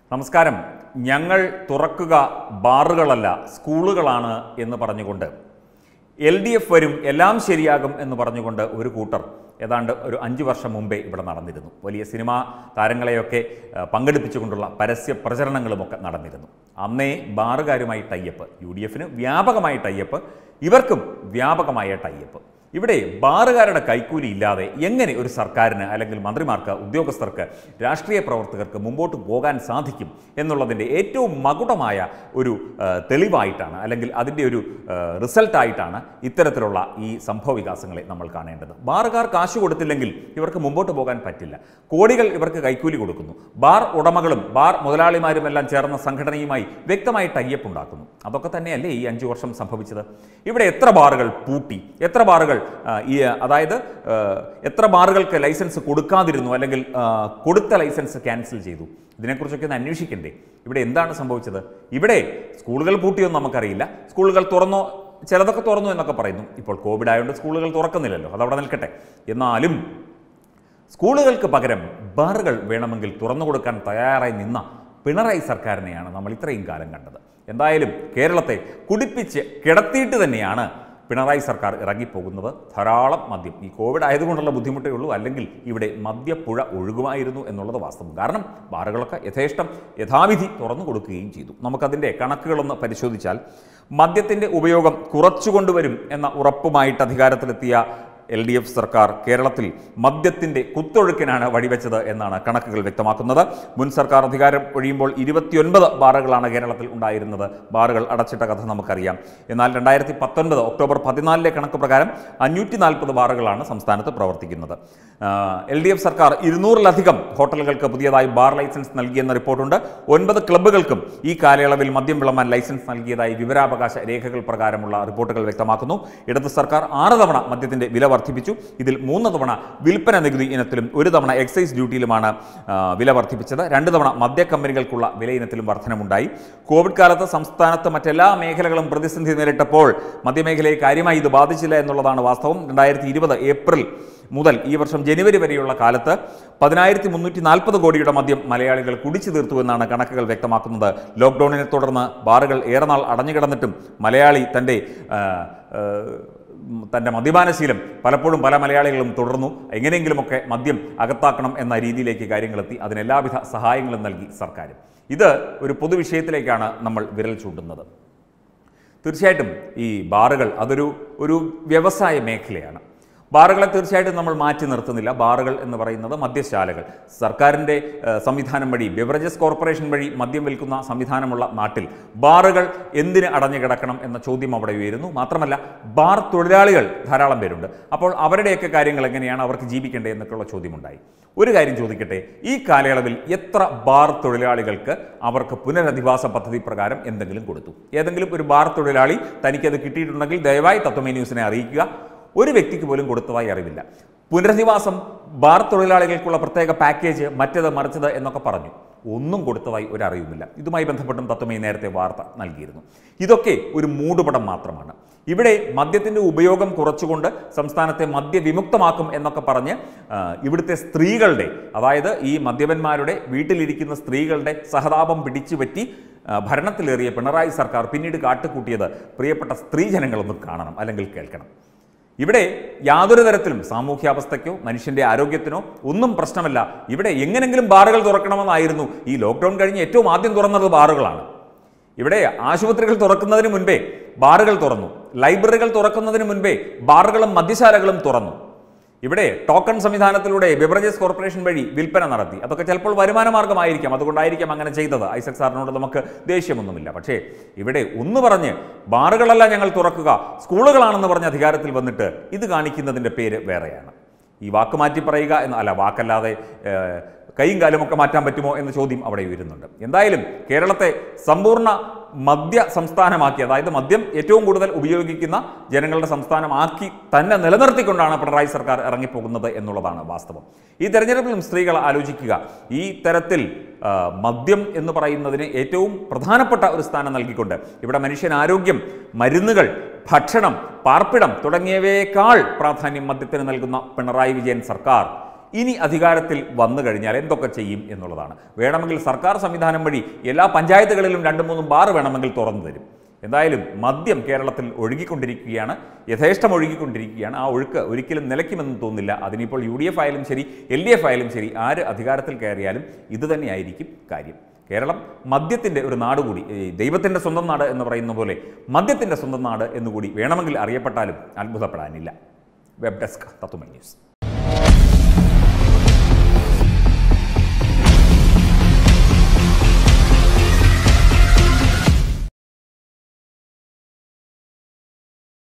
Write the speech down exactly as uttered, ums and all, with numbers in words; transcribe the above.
നമസ്കാരം. ഞങ്ങൾ തുറക്കുക ബാറുകളല്ല സ്കൂളുകളാണ് എന്ന് പറഞ്ഞുകൊണ്ട് എൽ ഡി എഫ് വരും എല്ലാം ശരിയാകും എന്ന് പറഞ്ഞുകൊണ്ട് ഒരു കൂട്ടർ ഏതാണ്ട് ഒരു അഞ്ച് വർഷം മുമ്പേ ഇവിടെ നടന്നിരുന്നു. വലിയ സിനിമാ താരങ്ങളെയൊക്കെ പങ്കെടുപ്പിച്ചുകൊണ്ടുള്ള പരസ്യ പ്രചരണങ്ങളുമൊക്കെ നടന്നിരുന്നു. അന്നേ ബാറുകാരുമായി ടൈപ്പ്, യു ഡി എഫിന് വ്യാപകമായ ടൈപ്പ്, ഇവർക്കും വ്യാപകമായ ടൈപ്പ്. ഇവിടെ ബാറുകാരുടെ കൈക്കൂലി ഇല്ലാതെ എങ്ങനെ ഒരു സർക്കാരിന് അല്ലെങ്കിൽ മന്ത്രിമാർക്ക്, ഉദ്യോഗസ്ഥർക്ക്, രാഷ്ട്രീയ പ്രവർത്തകർക്ക് മുമ്പോട്ട് പോകാൻ സാധിക്കും എന്നുള്ളതിൻ്റെ ഏറ്റവും മകുടമായ ഒരു തെളിവായിട്ടാണ്, അല്ലെങ്കിൽ അതിൻ്റെ ഒരു റിസൾട്ടായിട്ടാണ് ഇത്തരത്തിലുള്ള ഈ സംഭവ വികാസങ്ങളെ നമ്മൾ കാണേണ്ടത്. ബാറുകാർ കാശ് കൊടുത്തില്ലെങ്കിൽ ഇവർക്ക് മുമ്പോട്ട് പോകാൻ പറ്റില്ല. കോടികൾ ഇവർക്ക് കൈക്കൂലി കൊടുക്കുന്നു. ബാർ ഉടമകളും ബാർ മുതലാളിമാരും എല്ലാം ചേർന്ന സംഘടനയുമായി വ്യക്തമായി ടൈപ്പ് ഉണ്ടാക്കുന്നു. അതൊക്കെ തന്നെയല്ലേ ഈ അഞ്ചു വർഷം സംഭവിച്ചത്. ഇവിടെ എത്ര ബാറുകൾ പൂട്ടി, എത്ര ബാറുകൾ ഈ അതായത് എത്ര ബാറുകൾക്ക് ലൈസൻസ് കൊടുക്കാതിരുന്നു, അല്ലെങ്കിൽ കൊടുത്ത ലൈസൻസ് ക്യാൻസൽ ചെയ്തു. ഇതിനെക്കുറിച്ചൊക്കെ ഒന്ന് അന്വേഷിക്കണ്ടേ? ഇവിടെ എന്താണ് സംഭവിച്ചത്? ഇവിടെ സ്കൂളുകൾ പൂട്ടിയൊന്നും നമുക്കറിയില്ല. സ്കൂളുകൾ തുറന്നോ, ചിലതൊക്കെ തുറന്നു എന്നൊക്കെ പറയുന്നു. ഇപ്പോൾ കോവിഡ് ആയതുകൊണ്ട് സ്കൂളുകൾ തുറക്കുന്നില്ലല്ലോ, അതവിടെ നിൽക്കട്ടെ. എന്നാലും സ്കൂളുകൾക്ക് പകരം ബാറുകൾ വേണമെങ്കിൽ തുറന്നു കൊടുക്കാൻ തയ്യാറായി നിന്ന പിണറായി സർക്കാരിനെയാണ് നമ്മൾ ഇത്രയും കാലം കണ്ടത്. എന്തായാലും കേരളത്തെ കുടിപ്പിച്ച് കിടത്തിയിട്ട് തന്നെയാണ് പിണറായി സർക്കാർ ഇറങ്ങിപ്പോകുന്നത്. ധാരാളം മദ്യം, ഈ കോവിഡ് ആയതുകൊണ്ടുള്ള ബുദ്ധിമുട്ടേ ഉള്ളൂ, അല്ലെങ്കിൽ ഇവിടെ മദ്യപ്പുഴ ഒഴുകുമായിരുന്നു എന്നുള്ളത് വാസ്തവം. കാരണം ബാറുകളൊക്കെ യഥേഷ്ടം യഥാവിധി തുറന്നു കൊടുക്കുകയും ചെയ്തു. നമുക്കതിൻ്റെ കണക്കുകളൊന്ന് പരിശോധിച്ചാൽ മദ്യത്തിൻ്റെ ഉപയോഗം കുറച്ചുകൊണ്ടുവരും എന്ന ഉറപ്പുമായിട്ട് അധികാരത്തിലെത്തിയ എൽ ഡി എഫ് സർക്കാർ കേരളത്തിൽ മദ്യത്തിൻ്റെ കുത്തൊഴുക്കിനാണ് വഴിവെച്ചത് എന്നാണ് കണക്കുകൾ വ്യക്തമാക്കുന്നത്. മുൻ സർക്കാർ അധികാരം ഒഴിയുമ്പോൾ ഇരുപത്തിയൊൻപത് ബാറുകളാണ് കേരളത്തിൽ ഉണ്ടായിരുന്നത്. ബാറുകൾ അടച്ചിട്ട കഥ നമുക്കറിയാം. എന്നാൽ രണ്ടായിരത്തി പത്തൊൻപത് ഒക്ടോബർ പതിനാലിലെ കണക്ക് പ്രകാരം അഞ്ഞൂറ്റി നാൽപ്പത് ബാറുകളാണ് സംസ്ഥാനത്ത് പ്രവർത്തിക്കുന്നത്. എൽ ഡി എഫ് സർക്കാർ ഇരുന്നൂറിലധികം ഹോട്ടലുകൾക്ക് പുതിയതായി ബാർ ലൈസൻസ് നൽകിയെന്ന റിപ്പോർട്ടുണ്ട്. ഒൻപത് ക്ലബ്ബുകൾക്കും ഈ കാലയളവിൽ മദ്യം വിളമ്പാൻ ലൈസൻസ് നൽകിയതായി വിവരാവകാശ രേഖകൾ പ്രകാരമുള്ള റിപ്പോർട്ടുകൾ വ്യക്തമാക്കുന്നു. ഇടത് സർക്കാർ ആറ് തവണ മദ്യത്തിന്റെ വില വർദ്ധിപ്പിച്ചു. ഇതിൽ മൂന്ന് തവണ വിൽപ്പന നികുതി ഇനത്തിലും ഒരു തവണ എക്സൈസ് ഡ്യൂട്ടിയിലുമാണ് വില വർദ്ധിപ്പിച്ചത്. രണ്ട് തവണ മദ്യ കമ്പനികൾക്കുള്ള വില ഇനത്തിലും വർധനമുണ്ടായി. കോവിഡ് കാലത്ത് സംസ്ഥാനത്ത് മറ്റെല്ലാ മേഖലകളും പ്രതിസന്ധി നേരിട്ടപ്പോൾ മദ്യമേഖലയെ കാര്യമായി ഇത് ബാധിച്ചില്ല എന്നുള്ളതാണ് വാസ്തവം. രണ്ടായിരത്തി ഇരുപത് ഏപ്രിൽ മുതൽ ഈ വർഷം ജനുവരി വരെയുള്ള കാലത്ത് പതിനായിരത്തി മുന്നൂറ്റി നാൽപ്പത് കോടിയുടെ മദ്യം മലയാളികൾ കുടിച്ചു തീർത്തു എന്നാണ് കണക്കുകൾ വ്യക്തമാക്കുന്നത്. ലോക്ക്ഡൌണിനെ തുടർന്ന് ബാറുകൾ ഏറെ നാൾ അടഞ്ഞുകിടന്നിട്ടും മലയാളി തൻ്റെ തൻ്റെ മദ്യപാനശീലം പലപ്പോഴും പല മലയാളികളും തുടർന്നു. എങ്ങനെയെങ്കിലുമൊക്കെ മദ്യം അകത്താക്കണം എന്ന രീതിയിലേക്ക് കാര്യങ്ങളെത്തി. അതിനെല്ലാവിധ സഹായങ്ങളും നൽകി സർക്കാർ. ഇത് ഒരു പൊതുവിഷയത്തിലേക്കാണ് നമ്മൾ വിരൽ ചൂണ്ടുന്നത്. തീർച്ചയായിട്ടും ഈ ബാറുകൾ അതൊരു ഒരു വ്യവസായ മേഖലയാണ്. ബാറുകളെ തീർച്ചയായിട്ടും നമ്മൾ മാറ്റി നിർത്തുന്നില്ല. ബാറുകൾ എന്ന് പറയുന്നത് മദ്യശാലകൾ, സർക്കാരിൻ്റെ സംവിധാനം വഴി, ബെവറേജസ് കോർപ്പറേഷൻ വഴി മദ്യം വിൽക്കുന്ന സംവിധാനമുള്ള നാട്ടിൽ ബാറുകൾ എന്തിന് അടഞ്ഞു കിടക്കണം എന്ന ചോദ്യം അവിടെ ഉയരുന്നു. മാത്രമല്ല ബാർ തൊഴിലാളികൾ ധാരാളം പേരുണ്ട്. അപ്പോൾ അവരുടെയൊക്കെ കാര്യങ്ങൾ എങ്ങനെയാണ്, അവർക്ക് ജീവിക്കേണ്ടത് എന്നൊക്കെയുള്ള ചോദ്യമുണ്ടായി. ഒരു കാര്യം ചോദിക്കട്ടെ, ഈ കാലയളവിൽ എത്ര ബാർ തൊഴിലാളികൾക്ക് അവർക്ക് പുനരധിവാസ പദ്ധതി പ്രകാരം എന്തെങ്കിലും കൊടുത്തു? ഏതെങ്കിലും ഒരു ബാർ തൊഴിലാളി തനിക്കത് കിട്ടിയിട്ടുണ്ടെങ്കിൽ ദയവായി തത്വമേ ന്യൂസിനെ അറിയിക്കുക. ഒരു വ്യക്തിക്ക് പോലും കൊടുത്തതായി അറിവില്ല. പുനരധിവാസം, ബാർ തൊഴിലാളികൾക്കുള്ള പ്രത്യേക പാക്കേജ്, മറ്റത് മറിച്ചത് എന്നൊക്കെ പറഞ്ഞു, ഒന്നും കൊടുത്തതായി ഒരറിവുമില്ല. ഇതുമായി ബന്ധപ്പെട്ടും തത്വമേ നേരത്തെ വാർത്ത നൽകിയിരുന്നു. ഇതൊക്കെ ഒരു മൂടുപടം മാത്രമാണ്. ഇവിടെ മദ്യത്തിൻ്റെ ഉപയോഗം കുറച്ചുകൊണ്ട് സംസ്ഥാനത്തെ മദ്യവിമുക്തമാക്കും എന്നൊക്കെ പറഞ്ഞ് ഇവിടുത്തെ സ്ത്രീകളുടെ, അതായത് ഈ മദ്യപന്മാരുടെ വീട്ടിലിരിക്കുന്ന സ്ത്രീകളുടെ സഹതാപം പിടിച്ചുപറ്റി ഭരണത്തിലേറിയ പിണറായി സർക്കാർ പിന്നീട് കാട്ടുകൂട്ടിയത് പ്രിയപ്പെട്ട സ്ത്രീജനങ്ങളൊന്നും കാണണം, അല്ലെങ്കിൽ കേൾക്കണം. ഇവിടെ യാതൊരു തരത്തിലും സാമൂഹ്യാവസ്ഥയ്ക്കോ മനുഷ്യൻ്റെ ആരോഗ്യത്തിനോ ഒന്നും പ്രശ്നമല്ല. ഇവിടെ എങ്ങനെങ്കിലും ബാറുകൾ തുറക്കണമെന്നായിരുന്നു. ഈ ലോക്ക്ഡൗൺ കഴിഞ്ഞ് ഏറ്റവും ആദ്യം തുറന്നത് ബാറുകളാണ്. ഇവിടെ ആശുപത്രികൾ തുറക്കുന്നതിന് മുൻപേ ബാറുകൾ തുറന്നു. ലൈബ്രറികൾ തുറക്കുന്നതിന് മുൻപേ ബാറുകളും മദ്യശാലകളും തുറന്നു. ഇവിടെ ടോക്കൺ സംവിധാനത്തിലൂടെ ബെവറേജസ് കോർപ്പറേഷൻ വഴി വിൽപ്പന നടത്തി. അതൊക്കെ ചിലപ്പോൾ വരുമാന മാർഗമായിരിക്കാം, അതുകൊണ്ടായിരിക്കാം അങ്ങനെ ചെയ്തത്. ഐസക് സാറിനോട് നമുക്ക് ദേഷ്യമൊന്നുമില്ല. പക്ഷേ ഇവിടെ ഒന്ന് പറഞ്ഞ് ബാറുകളല്ല ഞങ്ങൾ തുറക്കുക, സ്കൂളുകളാണെന്ന് പറഞ്ഞ് അധികാരത്തിൽ വന്നിട്ട് ഇത് കാണിക്കുന്നതിൻ്റെ പേര് വേറെയാണ്. ഈ വാക്ക് മാറ്റി പറയുക എന്ന അല്ല, വാക്കല്ലാതെ കൈയും കാലുമൊക്കെ മാറ്റാൻ പറ്റുമോ എന്ന ചോദ്യം അവിടെ ഉയരുന്നുണ്ട്. എന്തായാലും കേരളത്തെ സമ്പൂർണ്ണ മദ്യ സംസ്ഥാനമാക്കി, അതായത് മദ്യം ഏറ്റവും കൂടുതൽ ഉപയോഗിക്കുന്ന ജനങ്ങളുടെ സംസ്ഥാനമാക്കി തന്നെ നിലനിർത്തിക്കൊണ്ടാണ് പിണറായി സർക്കാർ ഇറങ്ങിപ്പോകുന്നത് എന്നുള്ളതാണ് വാസ്തവം. ഈ തെരഞ്ഞെടുപ്പിലും സ്ത്രീകൾ ആലോചിക്കുക. ഈ തരത്തിൽ മദ്യം എന്ന് പറയുന്നതിന് ഏറ്റവും പ്രധാനപ്പെട്ട ഒരു സ്ഥാനം നൽകിക്കൊണ്ട് ഇവിടെ മനുഷ്യൻ ആരോഗ്യം, മരുന്നുകൾ, ഭക്ഷണം, പാർപ്പിടം തുടങ്ങിയവയേക്കാൾ പ്രാധാന്യം മദ്യത്തിന് നൽകുന്ന പിണറായി വിജയൻ സർക്കാർ ഇനി അധികാരത്തിൽ വന്നു കഴിഞ്ഞാൽ എന്തൊക്കെ ചെയ്യും എന്നുള്ളതാണ്. വേണമെങ്കിൽ സർക്കാർ സംവിധാനം വഴി എല്ലാ പഞ്ചായത്തുകളിലും രണ്ടും മൂന്നും ബാർ വേണമെങ്കിൽ തുറന്നു തരും. എന്തായാലും മദ്യം കേരളത്തിൽ ഒഴുകിക്കൊണ്ടിരിക്കുകയാണ്, യഥേഷ്ടം ഒഴുകിക്കൊണ്ടിരിക്കുകയാണ്. ആ ഒഴുക്ക് ഒരിക്കലും നിലയ്ക്കുമെന്ന് തോന്നുന്നില്ല. അതിനിപ്പോൾ യു ഡി എഫ് ആയാലും ശരി, എൽ ഡി എഫ് ആയാലും ശരി, ആര് അധികാരത്തിൽ കയറിയാലും ഇതുതന്നെയായിരിക്കും കാര്യം. കേരളം മദ്യത്തിൻ്റെ ഒരു നാട് കൂടി, ദൈവത്തിൻ്റെ സ്വന്തം നാട് എന്ന് പറയുന്ന പോലെ മദ്യത്തിൻ്റെ സ്വന്തം നാട് എന്നുകൂടി വേണമെങ്കിൽ അറിയപ്പെട്ടാലും അത്ഭുതപ്പെടാനില്ല. Web desk Tatwamayi news.